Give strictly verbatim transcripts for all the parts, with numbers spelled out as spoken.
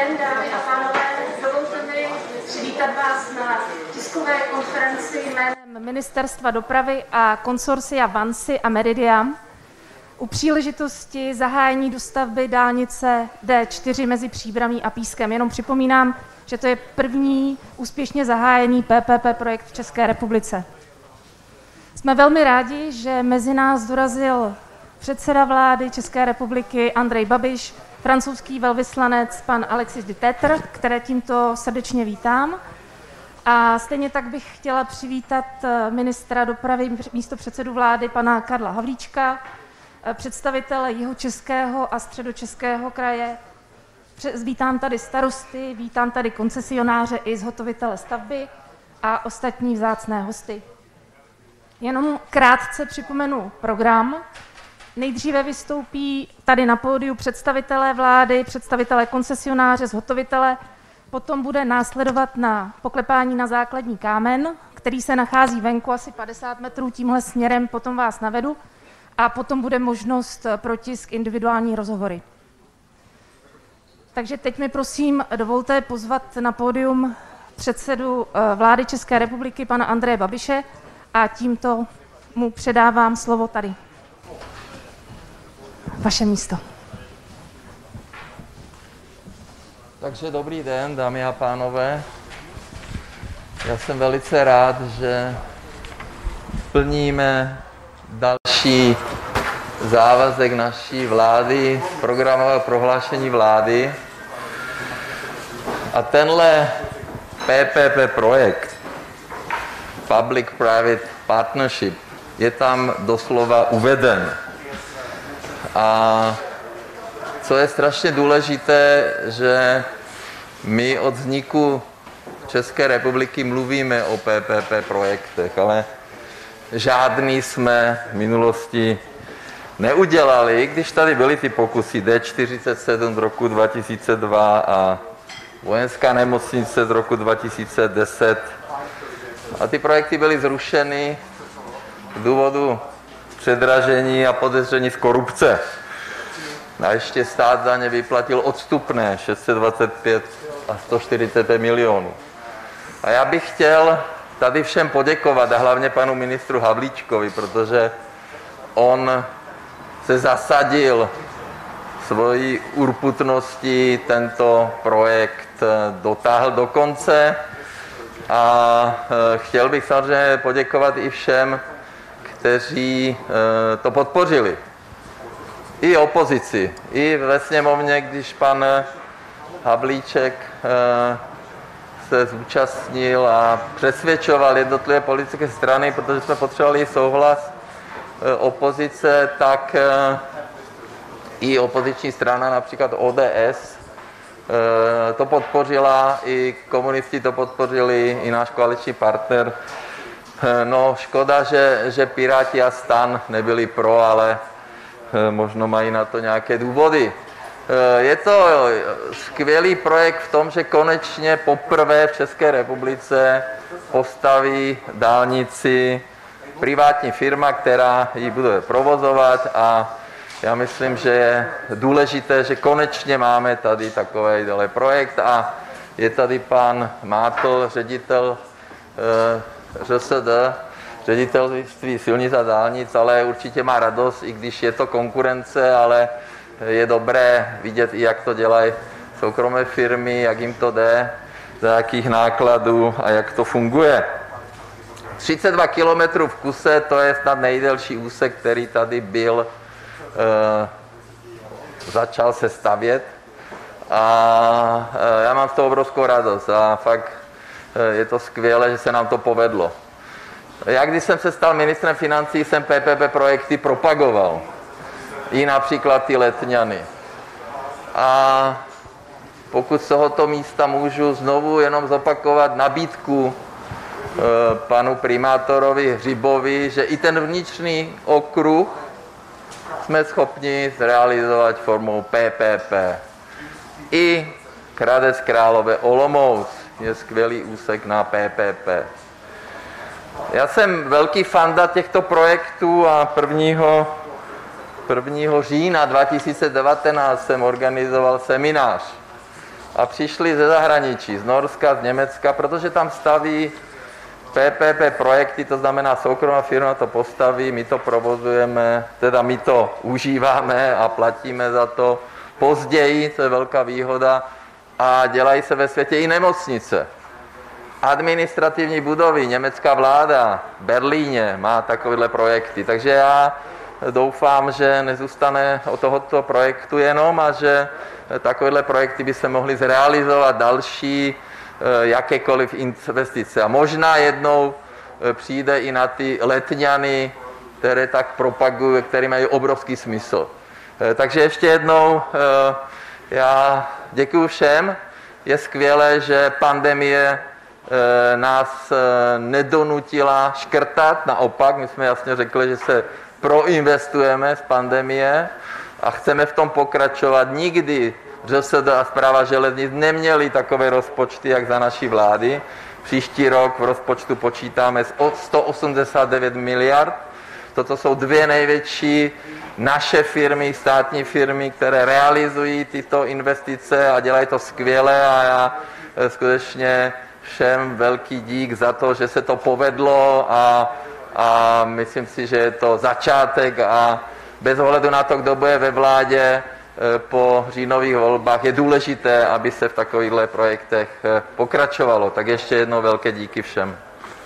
den, dámy a pánové. Dovolte mi přivítat vás na tiskové konferenci jménem Ministerstva dopravy a konsorcia Vansi a Meridiam u příležitosti zahájení dostavby dálnice D čtyři mezi Příbramí a Pískem. Jenom připomínám, že to je první úspěšně zahájený P P P projekt v České republice. Jsme velmi rádi, že mezi nás dorazil předseda vlády České republiky Andrej Babiš, francouzský velvyslanec pan Alexis de Tétr, které tímto srdečně vítám. A stejně tak bych chtěla přivítat ministra dopravy, místopředsedu vlády pana Karla Havlíčka, představitele Jihočeského a Středočeského kraje. Vítám tady starosty, vítám tady koncesionáře i zhotovitele stavby a ostatní vzácné hosty. Jenom krátce připomenu program. Nejdříve vystoupí tady na pódiu představitelé vlády, představitelé koncesionáře, zhotovitele, potom bude následovat na poklepání na základní kámen, který se nachází venku asi padesát metrů tímhle směrem, potom vás navedu, a potom bude možnost pro tisk individuální rozhovory. Takže teď mi prosím dovolte pozvat na pódium předsedu vlády České republiky pana Andreje Babiše a tímto mu předávám slovo tady. Vaše místo. Takže dobrý den, dámy a pánové. Já jsem velice rád, že plníme další závazek naší vlády, programového prohlášení vlády. A tenhle P P P projekt, Public-Private Partnership, je tam doslova uveden. A co je strašně důležité, že my od vzniku České republiky mluvíme o P P P projektech, ale žádný jsme v minulosti neudělali, když tady byly ty pokusy D čtyřicet sedm z roku dva tisíce dva a vojenská nemocnice z roku dva tisíce deset. A ty projekty byly zrušeny z důvodu předražení a podezření z korupce. A ještě stát za ně vyplatil odstupné šest set dvacet pět a sto čtyřicet pět milionů. A já bych chtěl tady všem poděkovat a hlavně panu ministru Havlíčkovi, protože on se zasadil svojí urputností, tento projekt dotáhl do konce. A chtěl bych samozřejmě poděkovat i všem, kteří to podpořili. I opozici, i ve sněmovně, když pan Havlíček se zúčastnil a přesvědčoval jednotlivé politické strany, protože jsme potřebovali souhlas opozice, tak i opoziční strana, například O D S, to podpořila, i komunisti to podpořili, i náš koaliční partner. No, škoda, že, že Piráti a STAN nebyli pro, ale možno mají na to nějaké důvody. Je to skvělý projekt v tom, že konečně poprvé v České republice postaví dálnici privátní firma, která ji bude provozovat, a já myslím, že je důležité, že konečně máme tady takovýhle projekt a je tady pan Mátl, ředitel R S D, ředitelství silnic a dálnic, ale určitě má radost, i když je to konkurence, ale je dobré vidět i, jak to dělají soukromé firmy, jak jim to jde, za jakých nákladů a jak to funguje. třicet dva kilometrů v kuse, to je snad nejdelší úsek, který tady byl, e, začal se stavět. A e, já mám z toho obrovskou radost a fakt e, je to skvělé, že se nám to povedlo. Já, když jsem se stal ministrem financí, jsem P P P projekty propagoval. I například ty Letňany. A pokud z tohoto místa můžu znovu jenom zopakovat nabídku e, panu primátorovi Hřibovi, že i ten vnitřní okruh jsme schopni zrealizovat formou P P P. I Hradec Králové Olomouc je skvělý úsek na P P P. Já jsem velký fanda těchto projektů a prvního prvního října dva tisíce devatenáct jsem organizoval seminář a přišli ze zahraničí, z Norska, z Německa, protože tam staví P P P projekty, to znamená soukromá firma to postaví, my to provozujeme, teda my to užíváme a platíme za to později, to je velká výhoda, a dělají se ve světě i nemocnice. Administrativní budovy, německá vláda v Berlíně má takovéhle projekty, takže já doufám, že nezůstane od tohoto projektu jenom a že takovéhle projekty by se mohly zrealizovat další jakékoliv investice. A možná jednou přijde i na ty letňany, které tak propagují, které mají obrovský smysl. Takže ještě jednou já děkuji všem. Je skvělé, že pandemie nás nedonutila škrtat, naopak, my jsme jasně řekli, že se proinvestujeme z pandemie a chceme v tom pokračovat. Nikdy ŘSD a Správa železnic neměli takové rozpočty, jak za naší vlády. Příští rok v rozpočtu počítáme s sto osmdesát devět miliard. Toto jsou dvě největší naše firmy, státní firmy, které realizují tyto investice a dělají to skvěle a já skutečně všem velký dík za to, že se to povedlo a, a myslím si, že je to začátek a bez ohledu na to, kdo bude ve vládě po říjnových volbách, je důležité, aby se v takovýchto projektech pokračovalo. Tak ještě jednou velké díky všem.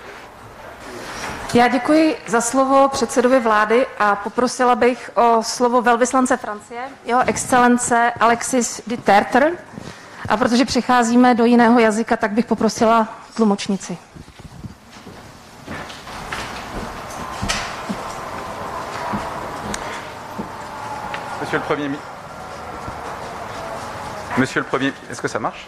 Já děkuji za slovo předsedovi vlády a poprosila bych o slovo velvyslance Francie, jeho excelence Alexis de Tertre. A protože přecházíme do jiného jazyka, tak bych poprosila tlumočnici. Monsieur le Premier ministre. Monsieur le Premier, est-ce que ça marche?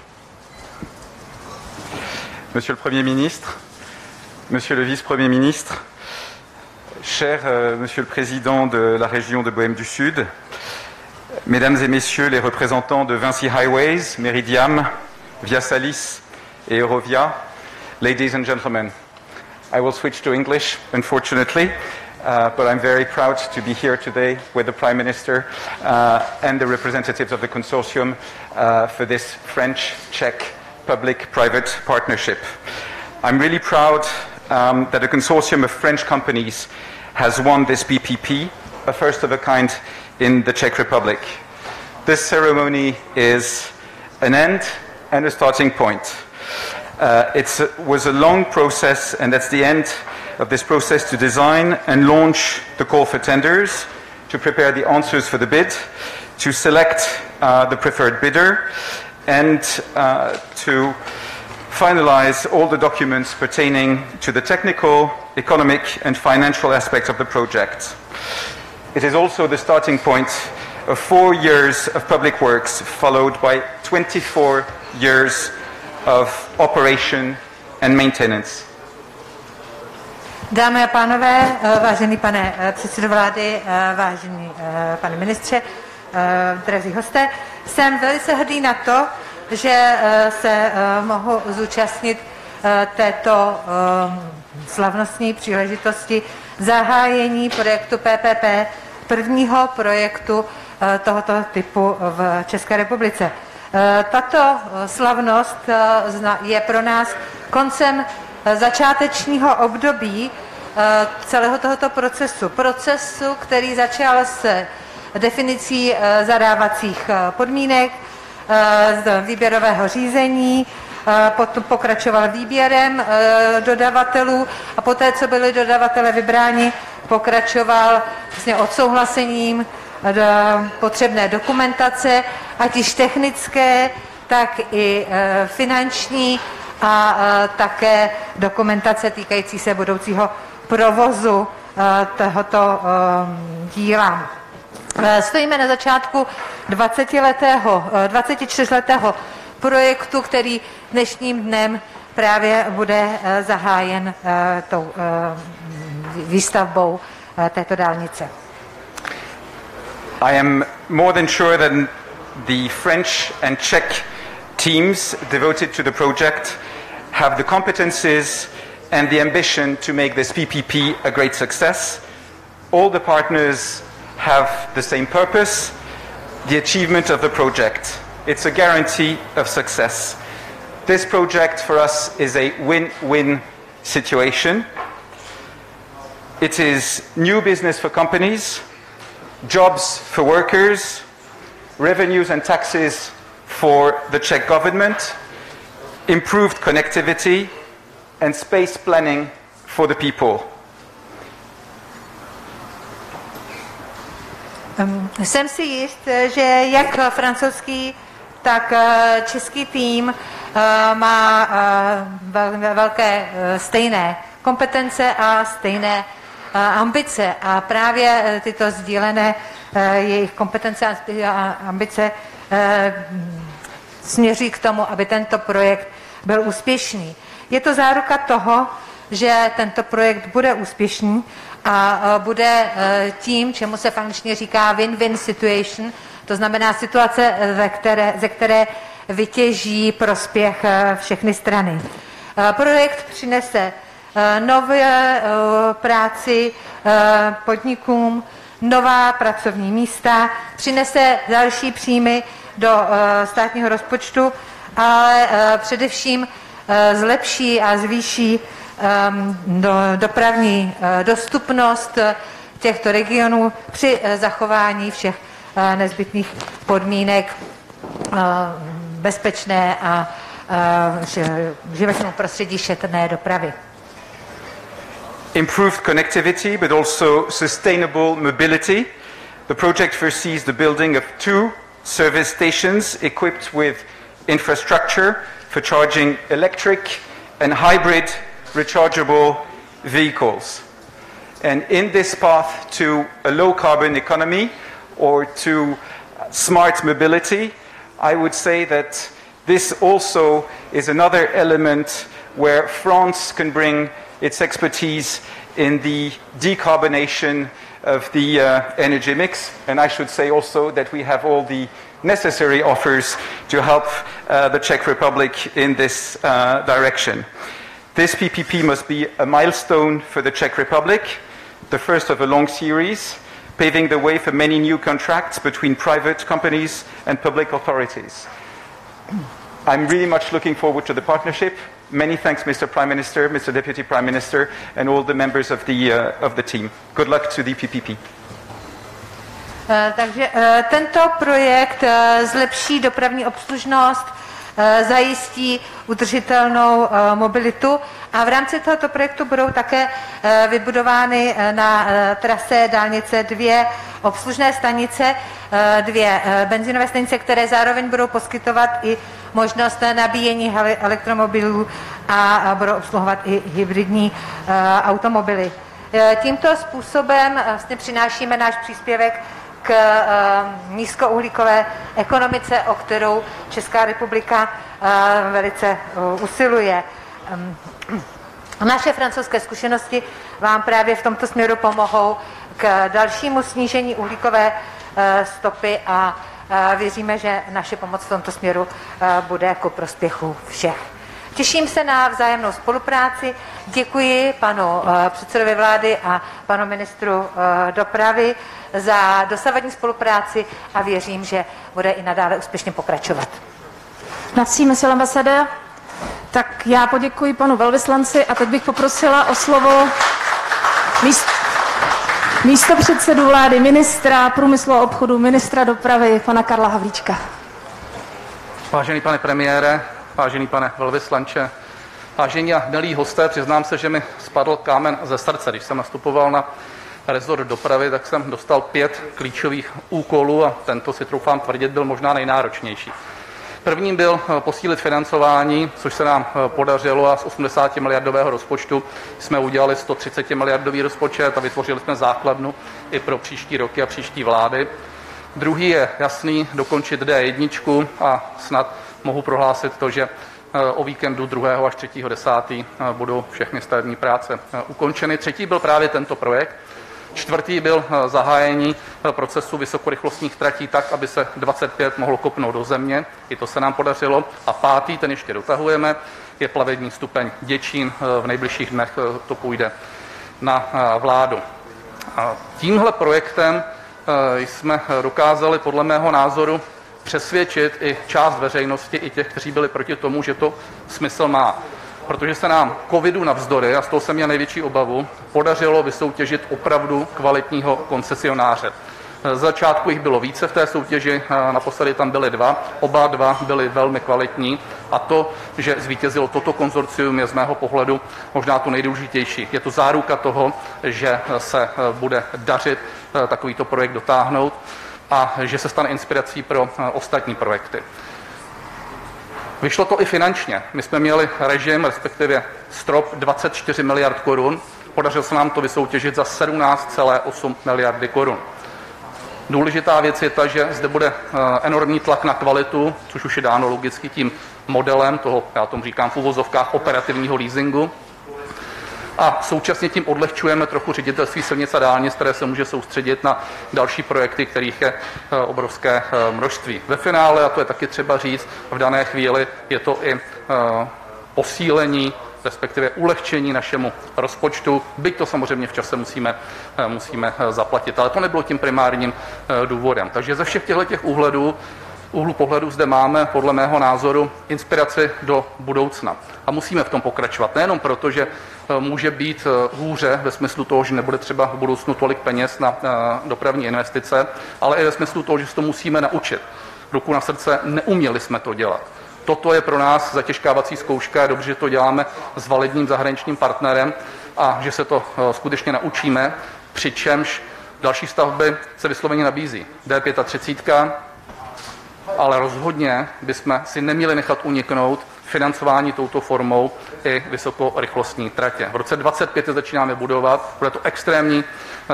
Monsieur le Premier ministre, Monsieur le Vice-Premier ministre, cher euh, Monsieur le Président de la région de Bohême du Sud, Mesdames et Messieurs les représentants de Vinci Highways, Meridiam, Via Salis et Eurovia, ladies and gentlemen, I will switch to English, unfortunately. Uh, but I'm very proud to be here today with the Prime Minister uh, and the representatives of the consortium uh, for this French-Czech public-private partnership. I'm really proud um, that a consortium of French companies has won this P P P, a first of a kind in the Czech Republic. This ceremony is an end and a starting point. Uh, it was a long process, and that's the end of this process to design and launch the call for tenders, to prepare the answers for the bid, to select uh, the preferred bidder, and uh, to finalize all the documents pertaining to the technical, economic, and financial aspects of the project. It is also the starting point of four years of public works, followed by twenty-four years of operation and maintenance. Dámy a pánové, vážený pane předsedo vlády, vážený pane ministře, drazí hosté, jsem velice hrdý na to, že se mohu zúčastnit této slavnostní příležitosti zahájení projektu P P P, prvního projektu tohoto typu v České republice. Tato slavnost je pro nás koncem začátečního období celého tohoto procesu. Procesu, který začal s definicí zadávacích podmínek, výběrového řízení, potom pokračoval výběrem dodavatelů a poté, co byli dodavatele vybráni, pokračoval vlastně odsouhlasením potřebné dokumentace, ať již technické, tak i finanční a také dokumentace týkající se budoucího provozu tohoto díla. Stojíme na začátku dvacetiletého, dvacetičtyřletého projektu, který dnešním dnem právě bude zahájen tou výstavbou této dálnice. I am more than sure that the French and Czech teams devoted to the project have the competencies and the ambition to make this P P P a great success. All the partners have the same purpose, the achievement of the project. it's a guarantee of success. This project for us is a win-win situation. It is new business for companies, jobs for workers, revenues and taxes for the Czech government, improved connectivity, and space planning for the people. Um, jsem si jist, že jak francouzský, tak český tým uh, má uh, vel, velké uh, stejné kompetence a stejné uh, ambice. A právě uh, tyto sdílené uh, jejich kompetence a ambice uh, směří k tomu, aby tento projekt byl úspěšný. Je to záruka toho, že tento projekt bude úspěšný a bude tím, čemu se v angličtině říká win-win situation, to znamená situace, ze které, ze které vytěží prospěch všechny strany. Projekt přinese nové práci podnikům, nová pracovní místa, přinese další příjmy do státního rozpočtu, ale především zlepší a zvýší do, dopravní dostupnost těchto regionů při zachování všech nezbytných podmínek bezpečné a životnímu prostředí šetrné dopravy. Improved connectivity, but also sustainable mobility. The project foresees the building of two service stations equipped with infrastructure for charging electric and hybrid rechargeable vehicles. And in this path to a low carbon economy or to smart mobility, I would say that this also is another element where France can bring its expertise in the decarbonation of the uh, energy mix. And I should say also that we have all the necessary offers to help uh, the Czech Republic in this uh, direction. This P P P must be a milestone for the Czech Republic, the first of a long series, paving the way for many new contracts between private companies and public authorities. I'm really much looking forward to the partnership. Many thanks, Mister Prime Minister, Mister Deputy Prime Minister, and all the members of the, uh, of the team. Good luck to the P P P. Uh, takže uh, tento projekt uh, zlepší dopravní obslužnost, uh, zajistí udržitelnou uh, mobilitu a v rámci tohoto projektu budou také uh, vybudovány uh, na uh, trase dálnice dvě obslužné stanice, uh, dvě uh, benzinové stanice, které zároveň budou poskytovat i možnost nabíjení elektromobilů a, a budou obsluhovat i hybridní uh, automobily. Uh, tímto způsobem uh, vlastně přinášíme náš příspěvek k uh, nízkouhlíkové ekonomice, o kterou Česká republika uh, velice uh, usiluje. Um, naše francouzské zkušenosti vám právě v tomto směru pomohou k dalšímu snížení uhlíkové uh, stopy a uh, věříme, že naše pomoc v tomto směru uh, bude ku prospěchu všech. Těším se na vzájemnou spolupráci. Děkuji panu uh, předsedovi vlády a panu ministru uh, dopravy za dosavadní spolupráci a věřím, že bude i nadále úspěšně pokračovat. Merci, monsieur l'ambassadeur. Tak já poděkuji panu velvyslanci a teď bych poprosila o slovo míst, místo předsedu vlády, ministra průmyslu a obchodu, ministra dopravy, pana Karla Havlíčka. Vážený pane premiére, vážený pane velvyslanče, vážení a milí hosté, přiznám se, že mi spadl kámen ze srdce. Když jsem nastupoval na rezort dopravy, tak jsem dostal pět klíčových úkolů a tento, si troufám tvrdit, byl možná nejnáročnější. Prvním byl posílit financování, což se nám podařilo a z osmdesáti miliardového rozpočtu jsme udělali sto třicet miliardový rozpočet a vytvořili jsme základnu i pro příští roky a příští vlády. Druhý je jasný, dokončit D jedna a snad mohu prohlásit to, že o víkendu druhého až třetího desátého budou všechny stavební práce ukončeny. Třetí byl právě tento projekt. Čtvrtý byl zahájení procesu vysokorychlostních tratí tak, aby se dvacet pět mohlo kopnout do země. I to se nám podařilo. A pátý, ten ještě dotahujeme, je plavební stupeň Děčín. V nejbližších dnech to půjde na vládu. Tímhle projektem jsme dokázali podle mého názoru přesvědčit i část veřejnosti, i těch, kteří byli proti tomu, že to smysl má. Protože se nám covidu navzdory, a z toho jsem měl největší obavu, podařilo vysoutěžit opravdu kvalitního koncesionáře. Z začátku jich bylo více v té soutěži, naposledy tam byly dva, oba dva byly velmi kvalitní a to, že zvítězilo toto konzorcium, je z mého pohledu možná to nejdůležitější. Je to záruka toho, že se bude dařit takovýto projekt dotáhnout a že se stane inspirací pro ostatní projekty. Vyšlo to i finančně. My jsme měli režim, respektive strop dvacet čtyři miliard korun, podařilo se nám to vysoutěžit za sedmnáct celé osm miliardy korun. Důležitá věc je ta, že zde bude enormní tlak na kvalitu, což už je dáno logicky tím modelem toho, já tomu říkám v uvozovkách, operativního leasingu. A současně tím odlehčujeme trochu ředitelství silnic a dálnic, které se může soustředit na další projekty, kterých je obrovské množství. Ve finále, a to je taky třeba říct, v dané chvíli je to i posílení, respektive ulehčení našemu rozpočtu, byť to samozřejmě v čase musíme, musíme zaplatit. Ale to nebylo tím primárním důvodem. Takže ze všech těchto těch úhledů úhlu pohledu zde máme, podle mého názoru, inspiraci do budoucna. A musíme v tom pokračovat. Nejenom proto, že může být hůře ve smyslu toho, že nebude třeba v budoucnu tolik peněz na dopravní investice, ale i ve smyslu toho, že se to musíme naučit. Ruku na srdce, neuměli jsme to dělat. Toto je pro nás zatěžkávací zkouška, je dobře, že to děláme s validním zahraničním partnerem a že se to skutečně naučíme, přičemž další stavby se vysloveně nabízí. D třicet pět, ale rozhodně bychom si neměli nechat uniknout financování touto formou i vysokorychlostní tratě. V roce dvacet pět začínáme budovat, bude to extrémní,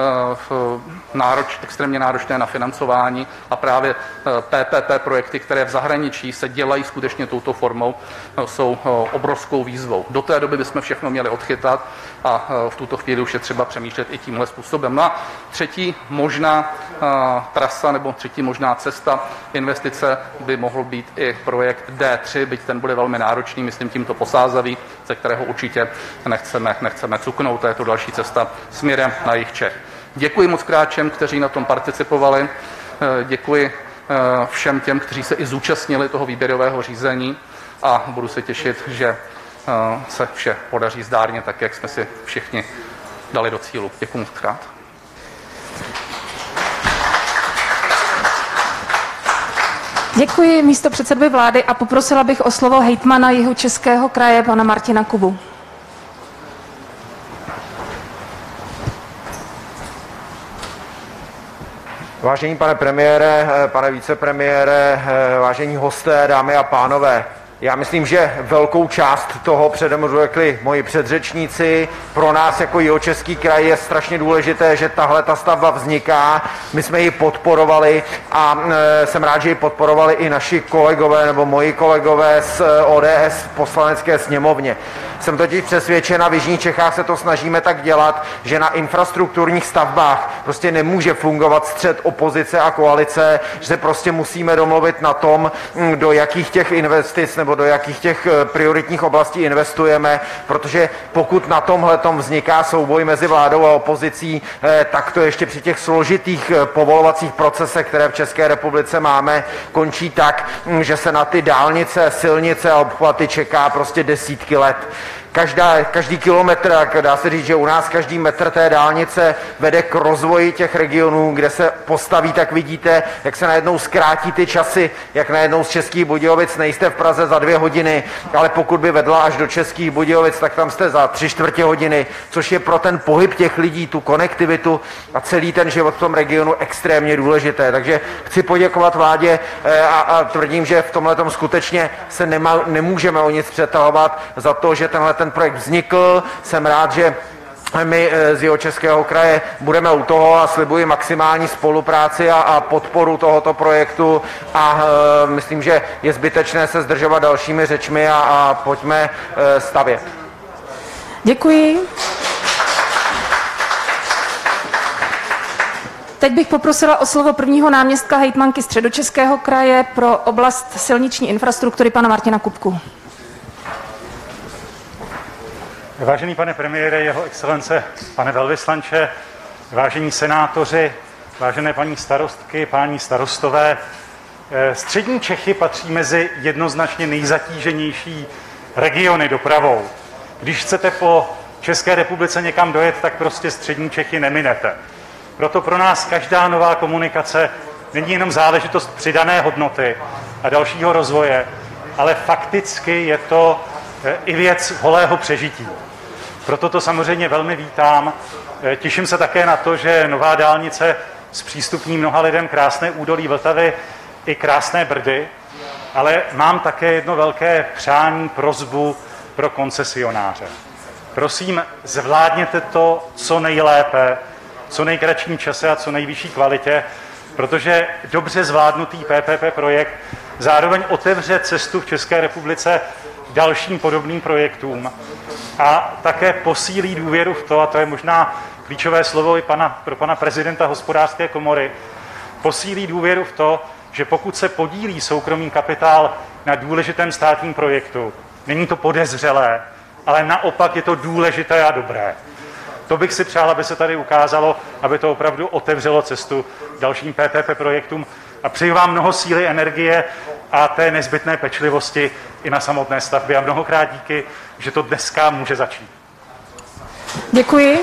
nároč, extrémně náročné na financování a právě P P P projekty, které v zahraničí se dělají skutečně touto formou, jsou obrovskou výzvou. Do té doby bychom všechno měli odchytat a v tuto chvíli už je třeba přemýšlet i tímhle způsobem. No a třetí možná trasa nebo třetí možná cesta investice by mohl být i projekt D tři, byť ten bude velmi náročný, myslím tímto Posázavý, ze kterého určitě nechceme, nechceme cuknout. To je to další cesta směrem na jih Čech. Děkuji moc kráčem, kteří na tom participovali. Děkuji všem těm, kteří se i zúčastnili toho výběrového řízení a budu se těšit, že se vše podaří zdárně tak, jak jsme si všichni dali do cílu. Děkuji moc krát. Děkuji místopředsedovi vlády a poprosila bych o slovo hejtmana Jihočeského kraje pana Martina Kubu. Vážený pane premiére, pane vicepremiére, vážení hosté, dámy a pánové, já myslím, že velkou část toho přede mnou řekli moji předřečníci. Pro nás jako Jihočeský kraj je strašně důležité, že tahle ta stavba vzniká. My jsme ji podporovali a e, jsem rád, že ji podporovali i naši kolegové nebo moji kolegové z O D S v poslanecké sněmovně. Jsem totiž přesvědčen, a v jižních Čechách se to snažíme tak dělat, že na infrastrukturních stavbách prostě nemůže fungovat střet opozice a koalice, že se prostě musíme domluvit na tom, do jakých těch investic nebo do jakých těch prioritních oblastí investujeme, protože pokud na tomhletom vzniká souboj mezi vládou a opozicí, tak to ještě při těch složitých povolovacích procesech, které v České republice máme, končí tak, že se na ty dálnice, silnice a obchvaty čeká prostě desítky let. Každá, každý kilometr, dá se říct, že u nás každý metr té dálnice vede k rozvoji těch regionů, kde se postaví, tak vidíte, jak se najednou zkrátí ty časy, jak najednou z Českých Budějovic nejste v Praze za dvě hodiny, ale pokud by vedla až do Českých Budějovic, tak tam jste za tři čtvrtě hodiny, což je pro ten pohyb těch lidí, tu konektivitu a celý ten život v tom regionu extrémně důležité. Takže chci poděkovat vládě a, a tvrdím, že v tomhletom skutečně se nema, nemůžeme o nic přetahovat za to, že tenhle ten projekt vznikl. Jsem rád, že my z Jihočeského kraje budeme u toho a slibuji maximální spolupráci a, a podporu tohoto projektu a e, myslím, že je zbytečné se zdržovat dalšími řečmi a, a pojďme e, stavět. Děkuji. Teď bych poprosila o slovo prvního náměstka hejtmanky Středočeského kraje pro oblast silniční infrastruktury pana Martina Kupku. Vážený pane premiére, jeho excelence, pane velvyslanče, vážení senátoři, vážené paní starostky, páni starostové, Střední Čechy patří mezi jednoznačně nejzatíženější regiony dopravou. Když chcete po České republice někam dojet, tak prostě střední Čechy neminete. Proto pro nás každá nová komunikace není jenom záležitost přidané hodnoty a dalšího rozvoje, ale fakticky je to i věc holého přežití. Proto to samozřejmě velmi vítám. Těším se také na to, že nová dálnice zpřístupní mnoha lidem krásné údolí Vltavy i krásné Brdy, ale mám také jedno velké přání, prosbu pro koncesionáře. Prosím, zvládněte to co nejlépe, co nejkratším čase a co nejvyšší kvalitě, protože dobře zvládnutý P P P projekt zároveň otevře cestu v České republice dalším podobným projektům a také posílí důvěru v to, a to je možná klíčové slovo i pana, pro pana prezidenta Hospodářské komory, posílí důvěru v to, že pokud se podílí soukromý kapitál na důležitém státním projektu, není to podezřelé, ale naopak je to důležité a dobré. To bych si přál, aby se tady ukázalo, aby to opravdu otevřelo cestu dalším P P P projektům. A přeji vám mnoho síly, energie a té nezbytné pečlivosti i na samotné stavbě. A mnohokrát díky, že to dneska může začít. Děkuji.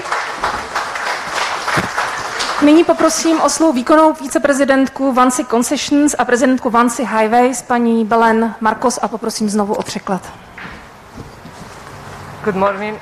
Nyní poprosím o slovo výkonnou viceprezidentku Vansi Concessions a prezidentku Vansi Highways, paní Belen Marcos, a poprosím znovu o překlad. Good morning,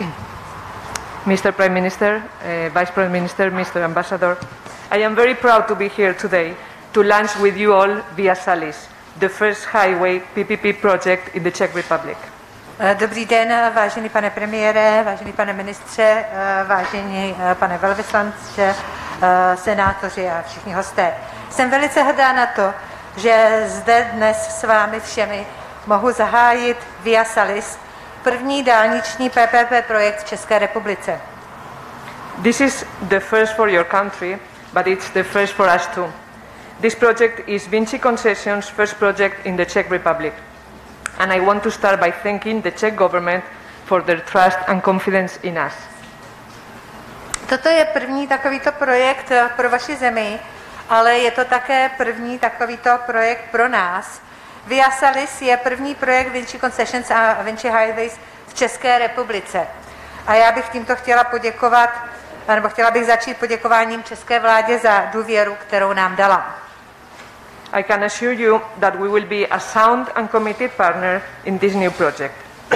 Mister Prime Minister, uh, Vice Prime Minister, Mister Ambassador. I am very proud to be here today to launch with you all Via Salis, the first highway P P P project in the Czech Republic. Dobrý den, vážený pane premiére, vážený pane ministře, vážený pane velvyslanče, senátoři a všichni hosté. Jsem velice hrdá na to, že zde dnes s vámi všemi mohu zahájit Via Salis, první dálniční P P P projekt v České republice. This is the first for your country, but it's the first for us too. This project is Vinci Concessions' first project in the Czech Republic. And I want to start by thanking the Czech government for their trust and confidence in us. Toto je první takovýto projekt pro vaši zemi, ale je to také první takovýto projekt pro nás. Via Salis je první projekt Vinci Concessions a Vinci Highways v České republice. A já bych tímto chtěla poděkovat, nebo chtěla bych začít poděkováním české vládě za důvěru, kterou nám dala. I can assure you that we will be a sound and committed partner in this new project.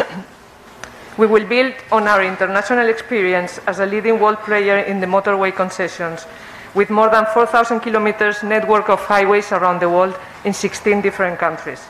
We will build on our international experience as a leading world player in the motorway concessions, with more than four thousand kilometers network of highways around the world in sixteen different countries.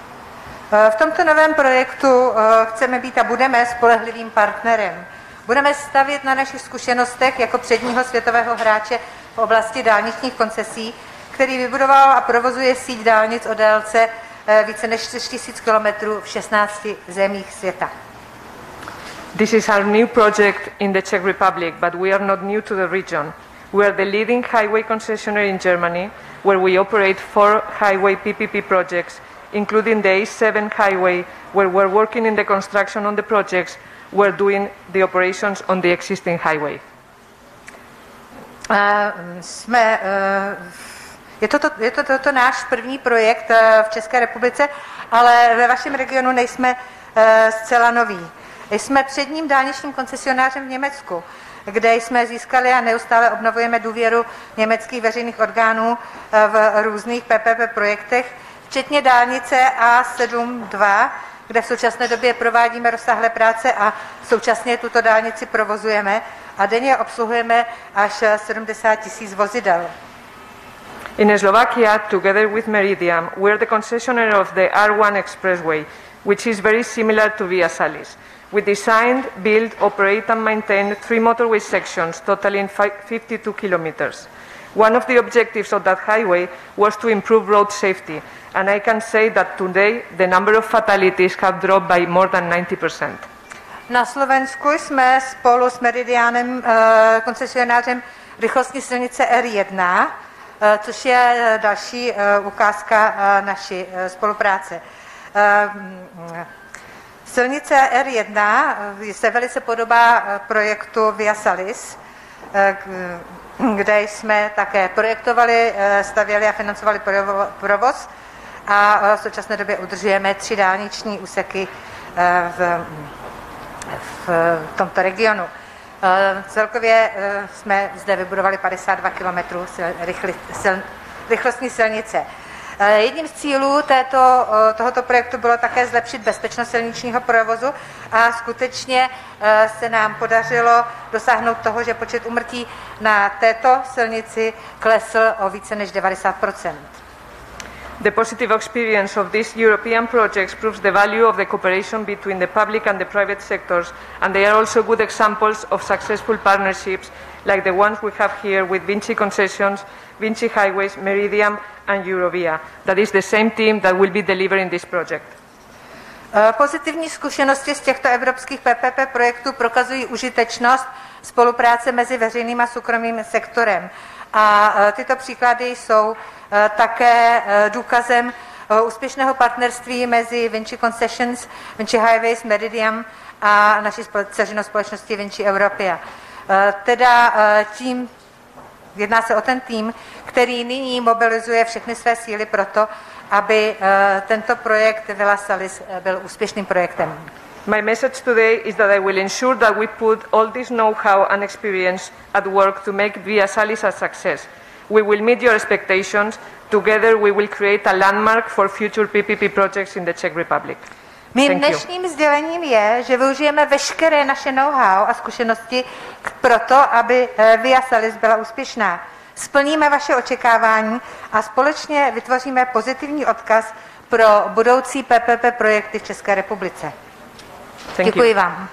V tomto novém projektu chceme být a budeme spolehlivým partnerem. Budeme stavět na našich zkušenostech jako předního světového hráče v oblasti dálničních koncesí, který vybudoval a provozuje síť dálnic o délce více než čtyři tisíce kilometrů v šestnácti zemích světa. This is our new project in the Czech Republic, but we are not new to the region. We are the leading highway concessionaire in Germany, where we operate four highway P P P projects, including the A seven highway, where we're working in the construction on the projects, we're doing the operations on the existing highway. Uh, jsme... Uh, Je to, to, je to toto náš první projekt v České republice, ale ve vašem regionu nejsme zcela noví. Jsme předním dálničním koncesionářem v Německu, kde jsme získali a neustále obnovujeme důvěru německých veřejných orgánů v různých P P P projektech, včetně dálnice A sedm dva, kde v současné době provádíme rozsáhlé práce a současně tuto dálnici provozujeme a denně obsluhujeme až sedmdesát tisíc vozidel. In Slovakia, together with Meridiam, we are the concessionaire of the R one Expressway, which is very similar to Via Salis. We designed, built, operate and maintain three motorway sections totaling fifty-two kilometers. One of the objectives of that highway was to improve road safety, and I can say that today the number of fatalities have dropped by more than ninety percent. Na Slovensku jsme spolu s Meridianem, koncesionářem rychlostní silnice R jedna, což je další ukázka naší spolupráce. Silnice R jedna se velice podobá projektu Via Salis. kde jsme také projektovali, stavěli a financovali provoz a v současné době udržujeme tři dálniční úseky v, v tomto regionu. Celkově jsme zde vybudovali padesát dva kilometrů rychlostní silnice. Jedním z cílů této, tohoto projektu bylo také zlepšit bezpečnost silničního provozu a skutečně se nám podařilo dosáhnout toho, že počet úmrtí na této silnici klesl o více než devadesát procent. The positive experience of these European projects proves the value of the cooperation between the public and the private sectors, and they are also good examples of successful partnerships like the ones we have here with Vinci Concessions, Vinci Highways, Meridiam and Eurovia. That is the same team that will be delivering this project. Pozitivní zkušenosti z těchto evropských P P P projektů prokazují užitečnost spolupráce mezi veřejným a soukromým sektorem. A tyto příklady jsou také důkazem úspěšného partnerství mezi Vinci Concessions, Vinci Highways, Meridiam a naší dceřinou společností Vinci Europea. Teda tím, jedná se o ten tým, který nyní mobilizuje všechny své síly pro to, aby tento projekt Villa Salis byl úspěšným projektem. My message today is that I will ensure that we put all this know-how and experience at work to make Via Salis a success. We will meet your expectations. Together we will create a landmark for future P P P projects in the Czech Republic. Mým dnešním sdělením je, že využijeme veškeré naše know-how a zkušenosti proto, aby Via Salis byla úspěšná. Splníme vaše očekávání a společně vytvoříme pozitivní odkaz pro budoucí P P P projekty v České republice. Thank Děkuji you. vám.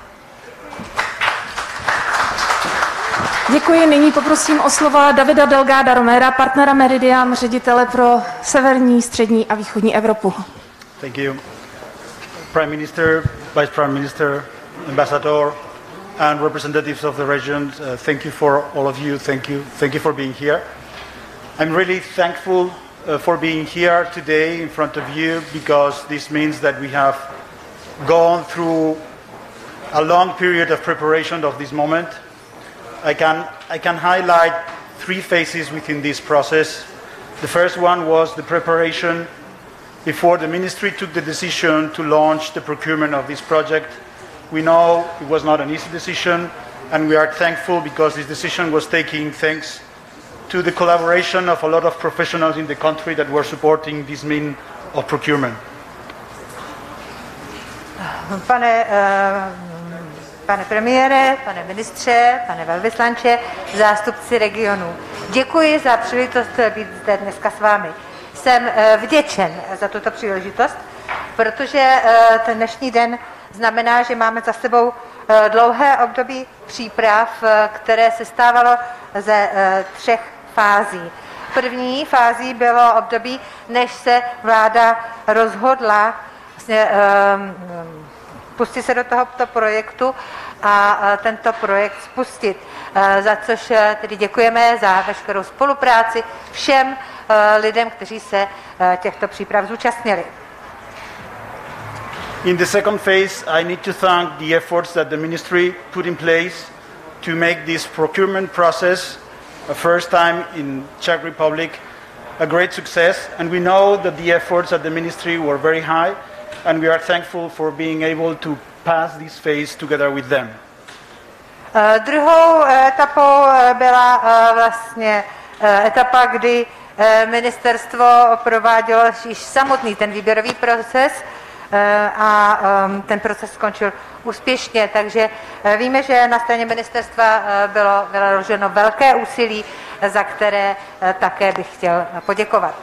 Děkuji. Nyní poprosím o slova Davida Delgada Romera, partnera Meridiam, ředitele pro severní, střední a východní Evropu. Thank you. Prime Minister, Vice Prime Minister, Ambassador, and representatives of the region, uh, thank you for all of you. Thank you. Thank you for being here. I'm really thankful uh, for being here today in front of you because this means that we have gone through a long period of preparation of this moment. I can, I can highlight three phases within this process. The first one was the preparation before the ministry took the decision to launch the procurement of this project. We know it was not an easy decision, and we are thankful because this decision was taken thanks to the collaboration of a lot of professionals in the country that were supporting this means of procurement. Pane, uh, pane premiére, pane ministře, pane velvyslanče, zástupci regionu, děkuji za příležitost být zde dneska s vámi. Jsem uh, vděčen za tuto příležitost, protože uh, ten dnešní den znamená, že máme za sebou uh, dlouhé období příprav, uh, které se stávalo ze uh, třech fází. První fází bylo období, než se vláda rozhodla vlastně, um, pustit se do tohoto projektu a uh, tento projekt spustit. Uh, za což uh, tedy děkujeme za veškerou spolupráci všem uh, lidem, kteří se uh, těchto příprav zúčastnili. In the second phase, I need to thank the efforts that the ministry put in place to make this procurement process, a first time in Czech Republic, a great success. And we know that the efforts at the ministry were very high, and we are thankful for being able to pass this phase together with them. Uh, druhou etapou byla uh, vlastně uh, etapa, kdy uh, ministerstvo provádělo již samotný ten výběrový proces, a ten proces skončil úspěšně, takže víme, že na straně ministerstva bylo vloženo velké úsilí, za které také bych chtěl poděkovat.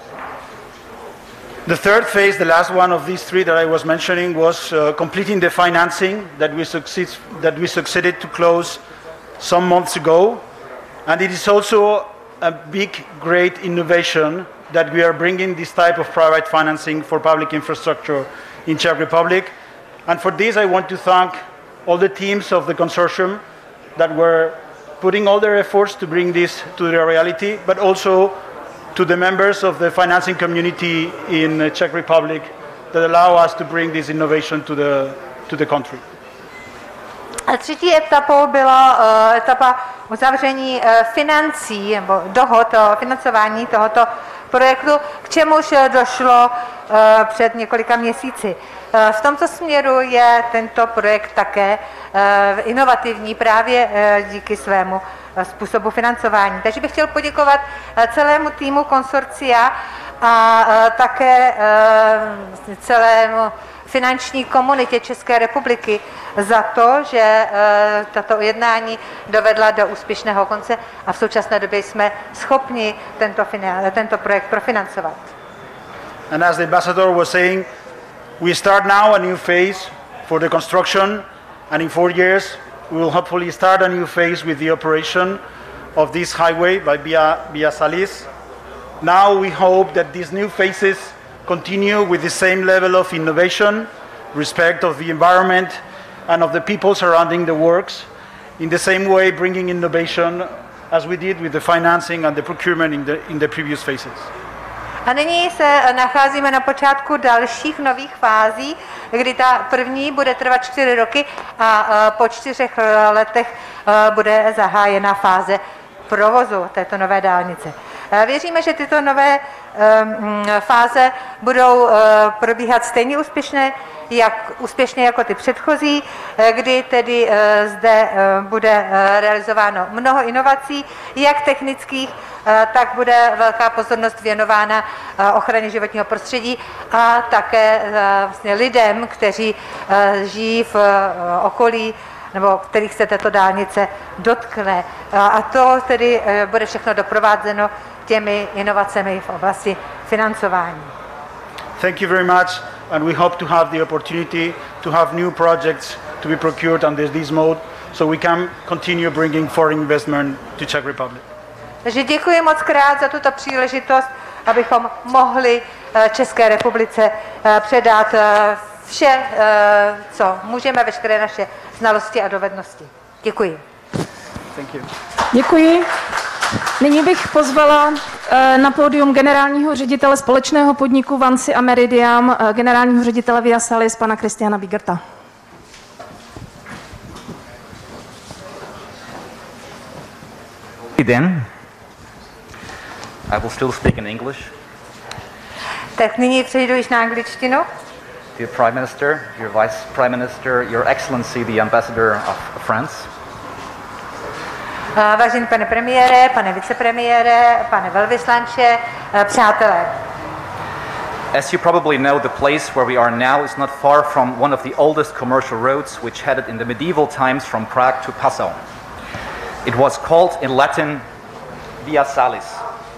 The third phase, the last one of these three that I was mentioning, was uh, completing the financing that we, succeed, that we succeeded to close some months ago. And it is also a big, great innovation that we are bringing this type of private financing for public infrastructure in Czech Republic. And for this, I want to thank all the teams of the consortium that were putting all their efforts to bring this to the reality, but also to the members of the financing community in the Czech Republic that allow us to bring this innovation to the, to the country. A třetí etapou byla uh, etapa uzavření financí nebo dohod o financování tohoto projektu, k čemuž došlo před několika měsíci. V tomto směru je tento projekt také inovativní právě díky svému způsobu financování. Takže bych chtěl poděkovat celému týmu konsorcia a také celému finanční komunitě České republiky za to, že tato jednání dovedla do úspěšného konce a v současné době jsme schopni tento, tento projekt profinancovat. And as the ambassador was saying, we start now a new phase for the construction, and in four years we will hopefully start a new phase with the operation of this highway by Via, Via Salis. Now we hope that these new phases continue with the same level of innovation, respect of the environment and of the people surrounding the works, in the same way bringing innovation as we did with the financing and the procurement in the, in the previous phases. A nyní se nacházíme na počátku dalších nových fází, kdy ta první bude trvat čtyři roky a po čtyřech letech bude zahájena fáze provozu této nové dálnice. Věříme, že tyto nové fáze budou probíhat stejně úspěšně, jak, úspěšně jako ty předchozí, kdy tedy zde bude realizováno mnoho inovací, jak technických, tak bude velká pozornost věnována ochraně životního prostředí a také vlastně lidem, kteří žijí v okolí nebo kterých se tato dálnice dotkne. A to tedy bude všechno doprovázeno těmi inovacemi v oblasti financování. Thank you very much, and we hope to have the opportunity to have new projects to be procured under this mode, so we can continue bringing foreign investment to Czech Republic. Takže děkuji moc krát za tuto příležitost, abychom mohli České republice předat vše, co můžeme, veškeré naše znalosti a dovednosti. Děkuji. Thank you. Děkuji. Nyní bych pozvala na pódium generálního ředitele společného podniku Vansi a Meridiam, generálního ředitele Via Salis, pana Christiana Bigerta. Then I will still speak in English. Tak nyní přejdu již na angličtinu. Dear Prime Minister, your Vice Prime Minister, Your Excellency, the Ambassador of France. Vážený pane premiére, pane vicepremiére, pane velvyslanče, přátelé. As you probably know, the place where we are now is not far from one of the oldest commercial roads which headed in the medieval times from Prague to Passau. It was called in Latin Via Salis.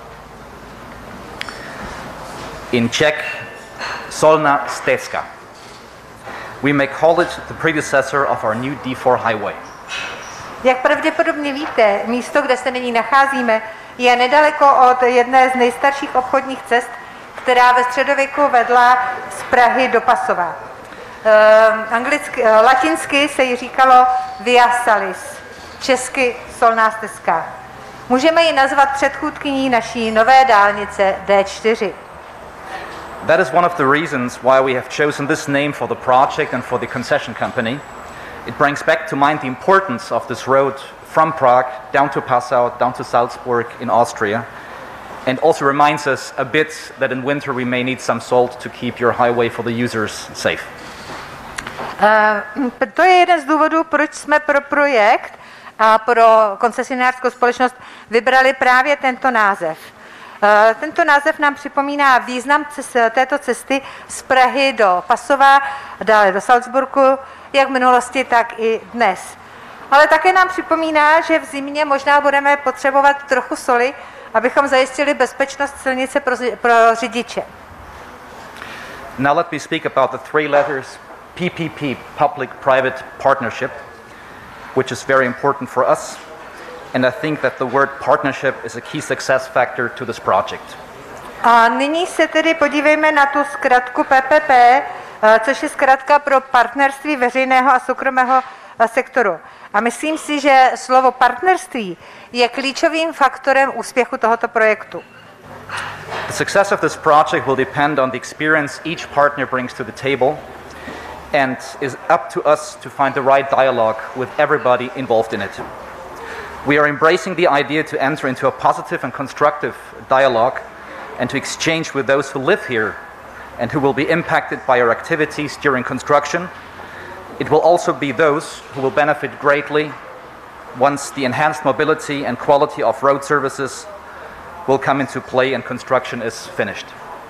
In Czech, Solna Stezka. We may call it the predecessor of our new D four highway. Jak pravděpodobně víte, místo, kde se nyní nacházíme, je nedaleko od jedné z nejstarších obchodních cest, která ve středověku vedla z Prahy do Pasova. Uh, anglicky, uh, latinsky se jí říkalo Via Salis, česky Solná stezka. Můžeme ji nazvat předchůdkyní naší nové dálnice D čtyři. That is one of the reasons why we have chosen this name for the project and for the concession company. It brings back to mind the importance of this road from Prague down to Passau, down to Salzburg in Austria, and also reminds us a bit that in winter we may need some salt to keep your highway for the users safe. Uh, to je jeden z důvodů, proč jsme pro projekt a pro koncesionářskou společnost vybrali právě tento název. Uh, tento název nám připomíná význam cest, této cesty z Prahy do Pasova, dále do Salzburgu, jak v minulosti, tak i dnes. Ale také nám připomíná, že v zimě možná budeme potřebovat trochu soli, abychom zajistili bezpečnost silnice pro, pro řidiče. Now let me speak about the three letters P P P, Public-Private Partnership, which is very important for us. And I think that the word partnership is a key success factor to this project. A nyní se tedy podívejme na tu zkratku P P P, což je zkratka pro partnerství veřejného a soukromého sektoru. A myslím si, že slovo partnerství je klíčovým faktorem úspěchu tohoto projektu. The success of this project will depend on the experience each partner brings to the table and is up to us to find the right dialogue with everybody involved in it. We are embracing the idea to enter into a positive and constructive dialogue and to exchange with those who live here and who will be impacted by our activities during construction. It will also be those who will benefit greatly once the enhanced mobility and quality of road services will come into play and construction is finished.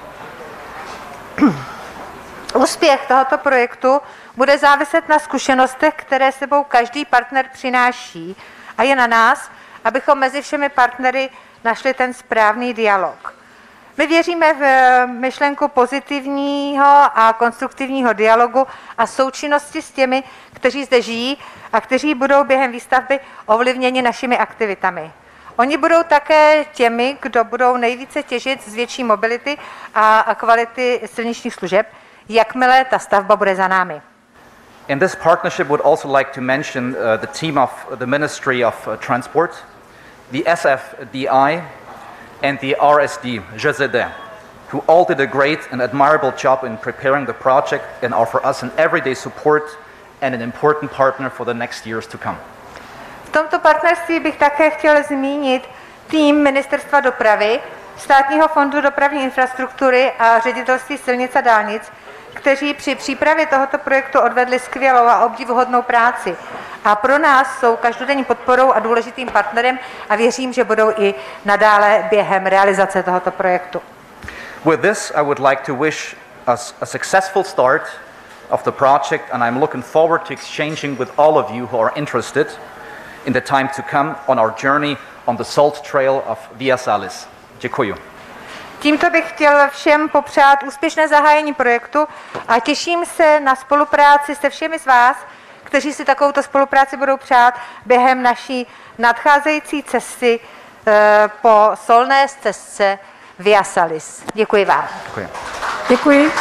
Úspěch tohoto projektu bude záviset na zkušenostech, které sebou každý partner přináší, a je na nás, abychom mezi všemi partnery našli ten správný dialog. My věříme v myšlenku pozitivního a konstruktivního dialogu a součinnosti s těmi, kteří zde žijí a kteří budou během výstavby ovlivněni našimi aktivitami. Oni budou také těmi, kdo budou nejvíce těžit z větší mobility a kvality silničních služeb, jakmile ta stavba bude za námi. In this partnership, would also like to mention uh, the team of the Ministry of uh, Transport, the S F D I, and the R S D, J Z D, who all did a great and admirable job in preparing the project and are for us an everyday support and an important partner for the next years to come. V tomto partnerství bych také chtěl zmínit tým Ministerstva dopravy, Státního fondu dopravní infrastruktury a Ředitelství silnic a dálnic, kteří při přípravě tohoto projektu odvedli skvělou a obdivuhodnou práci. A pro nás jsou každodenní podporou a důležitým partnerem a věřím, že budou i nadále během realizace tohoto projektu. With this, I would like to wish us a successful start of the project, and I'm looking forward to exchanging with all of you who are interested in the time to come on our journey on the Salt Trail of Via Salis. Děkuji. Tímto bych chtěl všem popřát úspěšné zahájení projektu a těším se na spolupráci se všemi z vás, kteří si takovouto spolupráci budou přát během naší nadcházející cesty e, po solné stezce Via Salis. Děkuji vám. Děkuji. Děkuji.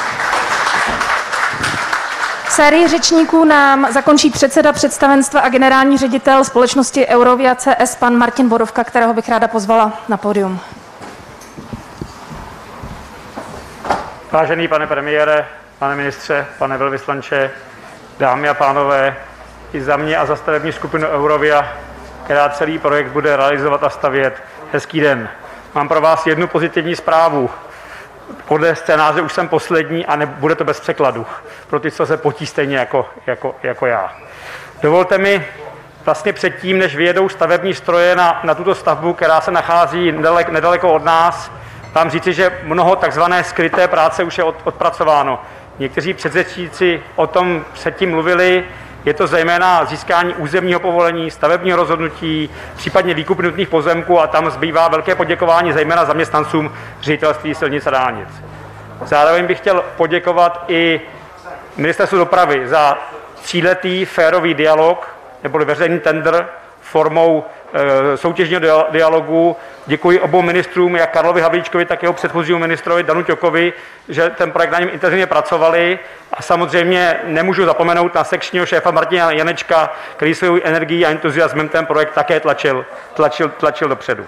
Sérii řečníků nám zakončí předseda představenstva a generální ředitel společnosti Eurovia C S, pan Martin Borovka, kterého bych ráda pozvala na pódium. Vážený pane premiére, pane ministře, pane velvyslanče, dámy a pánové, i za mě a za stavební skupinu Eurovia, která celý projekt bude realizovat a stavět, hezký den. Mám pro vás jednu pozitivní zprávu. Podle scénáře už jsem poslední a nebude to bez překladu. Pro ty, co se potí stejně jako, jako, jako já. Dovolte mi vlastně předtím, než vyjedou stavební stroje na, na tuto stavbu, která se nachází nedaleko, nedaleko od nás, vám říci, že mnoho takzvané skryté práce už je od, odpracováno. Někteří předřečníci o tom předtím mluvili. Je to zejména získání územního povolení, stavebního rozhodnutí, případně výkup nutných pozemků, a tam zbývá velké poděkování zejména zaměstnancům Ředitelství silnic a dálnic. Zároveň bych chtěl poděkovat i Ministerstvu dopravy za tříletý férový dialog, neboli veřejný tender formou e, soutěžního dialogu. Děkuji obou ministrům, jak Karlovi Havlíčkovi, tak jeho předchozímu ministrovi Danu Ťokovi, že ten projekt na něm intenzivně pracovali. A samozřejmě nemůžu zapomenout na sekčního šéfa Martina Janečka, který svou energií a entuziasmem ten projekt také tlačil, tlačil, tlačil dopředu.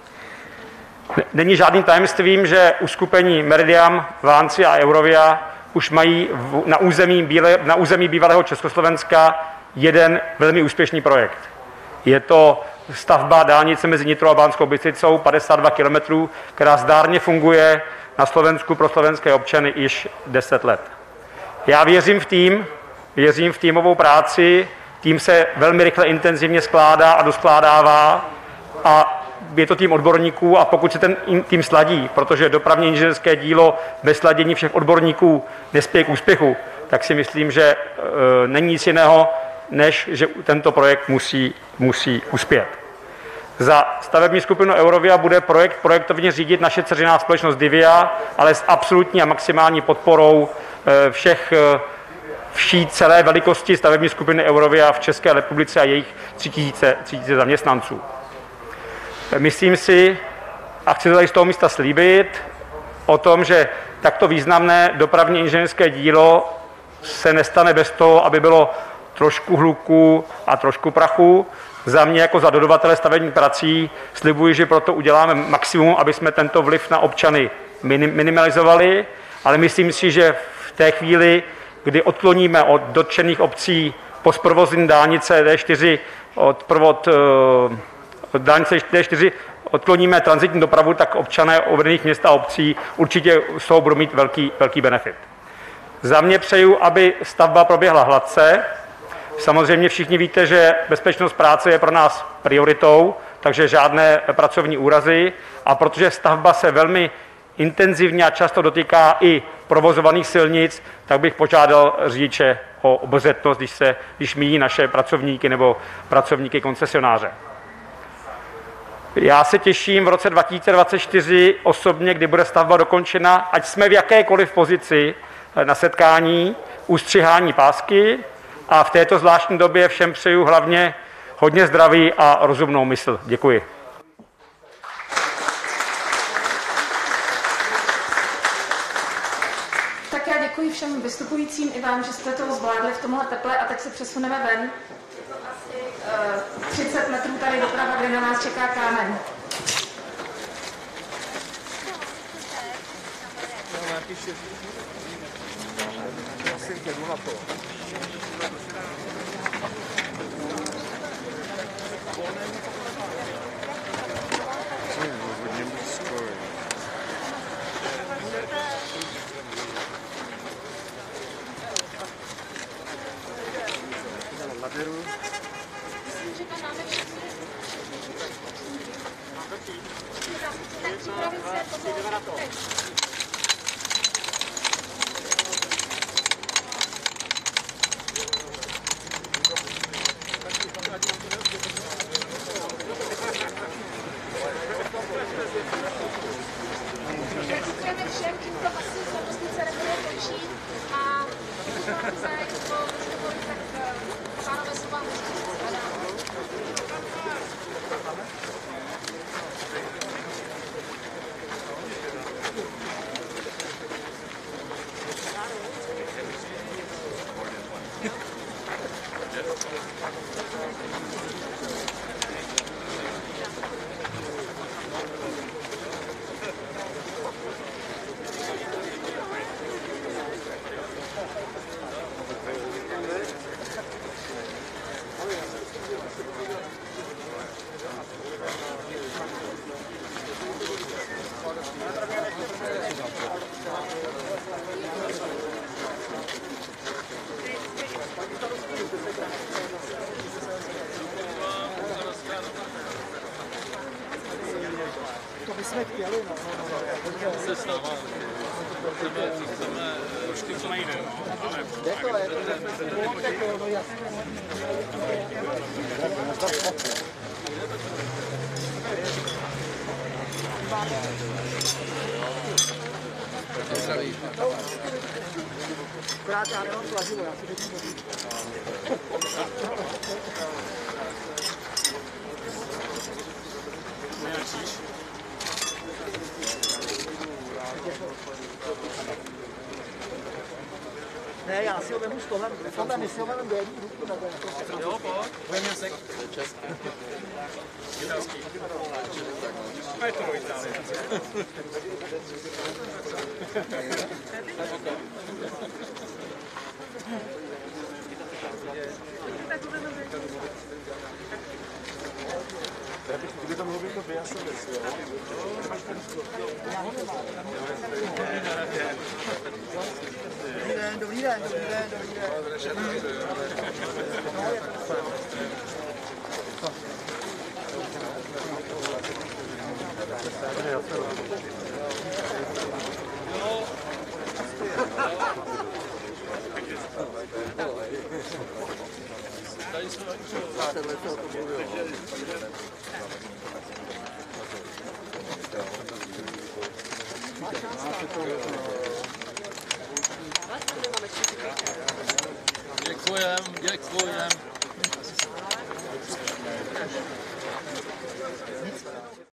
Není žádným tajemstvím, že uskupení Meridiam, Vanci a Eurovia už mají v, na, území bíle, na území bývalého Československa jeden velmi úspěšný projekt. Je to stavba dálnice mezi Nitrou a Banskou Bystricou, padesát dva kilometrů, která zdárně funguje na Slovensku pro slovenské občany již deset let. Já věřím v tým, věřím v týmovou práci, tým se velmi rychle intenzivně skládá a doskládává a je to tým odborníků, a pokud se ten tým sladí, protože dopravně inženýrské dílo bez sladění všech odborníků nespěje k úspěchu, tak si myslím, že e, není nic jiného, než že tento projekt musí, musí uspět. Za stavební skupinu Eurovia bude projekt projektovně řídit naše dceřiná společnost Divia, ale s absolutní a maximální podporou všech vší celé velikosti stavební skupiny Eurovia v České republice a jejich tři tisíce zaměstnanců. Myslím si, a chci to tady z toho místa slíbit, o tom, že takto významné dopravní inženýrské dílo se nestane bez toho, aby bylo trošku hluku a trošku prachu. Za mě jako za dodavatele stavebních prací slibuji, že proto uděláme maximum, aby jsme tento vliv na občany minimalizovali, ale myslím si, že v té chvíli, kdy odkloníme od dotčených obcí posprovozní dálnice D čtyři od, od dálnice D čtyři odkloníme tranzitní dopravu, tak občané uvedených měst a obcí určitě z toho budou mít velký, velký benefit. Za mě přeju, aby stavba proběhla hladce. Samozřejmě všichni víte, že bezpečnost práce je pro nás prioritou, takže žádné pracovní úrazy. A protože stavba se velmi intenzivně a často dotýká i provozovaných silnic, tak bych požádal řidiče o obezřetnost, když, se, když míjí naše pracovníky nebo pracovníky koncesionáře. Já se těším v roce dva tisíce dvacet čtyři osobně, kdy bude stavba dokončena, ať jsme v jakékoliv pozici na setkání, ustřihání pásky, a v této zvláštní době všem přeju hlavně hodně zdraví a rozumnou mysl. Děkuji. Tak já děkuji všem vystupujícím i vám, že jste to zvládli v tomhle teple a teď se přesuneme ven. Asi uh, třicet metrů tady doprava, kde na nás čeká kámen. To bychom chtěli, no. Se stává. Chceme, chceme, trošku to nejde, no. Ale jde to, je to, tak jo, no jasně. Akorát já nemám plaživo, já si teď můžu. Ne, já si ho vemu stolem, a my si ho vememe do jedné ruky takhle. Jo, pojď. Budeme se česky. Italský. A je to do Itálie. Kdyby to mohlo být to vyjasnit, jo? Dobrý den, dobrý den, dobrý den, dobrý Děkujem, děkujem.